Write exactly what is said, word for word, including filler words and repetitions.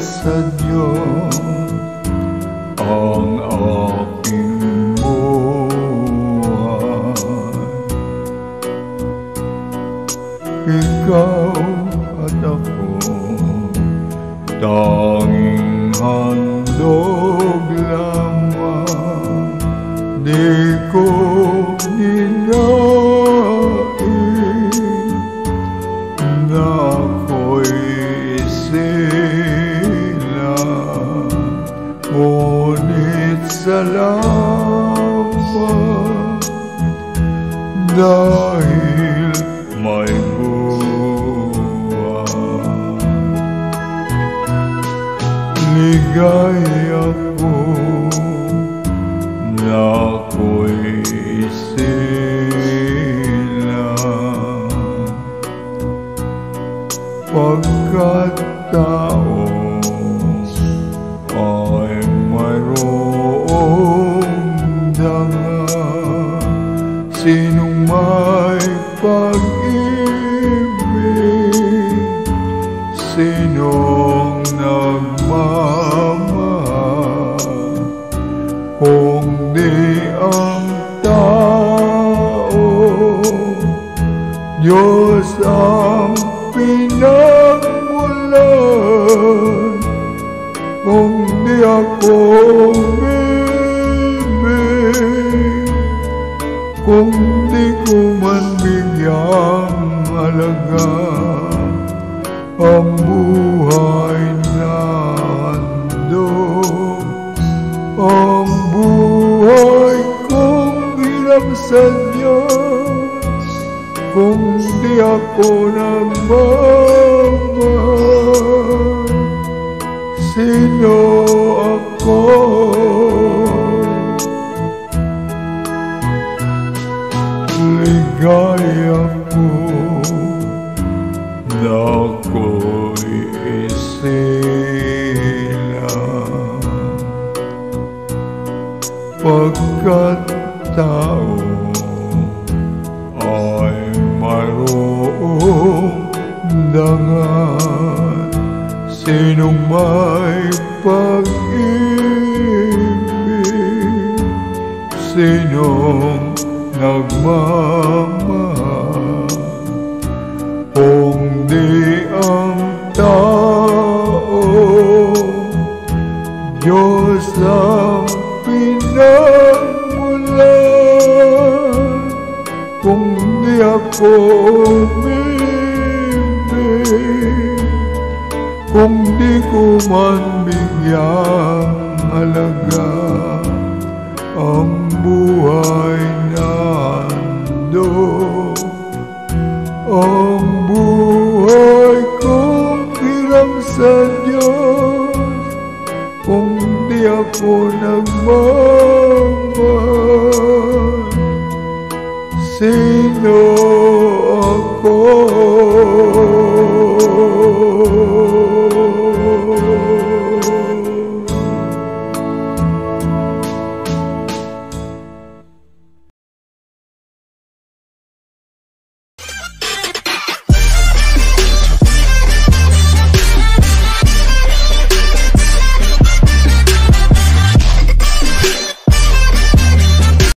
sa Diyos ang aking buhay. Ikaw at ako, tanging handog lamang, di ko ninain na ako'y sila. Ngunit salamat dahil may buhay. Ligaya ko na ako'y sila, pagkat tao ay mayroong dangal. Sinong may pag-ibig, sinong nagmamahal, kung di ang tao, Diyos ang pinagmulan. Kung di ako bibig, kung di ko man bigyang halaga ang buhay na handog, ang buhay kong hirap sa Diyos, kung di ako nagmamahal, sino ako? Ligaya ko na ako'y sila, pagkat tao ay mayroong dangal. Sinong may pag-ibig, sinong nagmamahal, kung di ang tao, Diyos ang pinagmulan. Kung di ako bibig, kung di ko man bigyang halaga ang buhay na handog, ang buhay kong hiram sa Diyos, kung di ako nagmamahal, sino ako?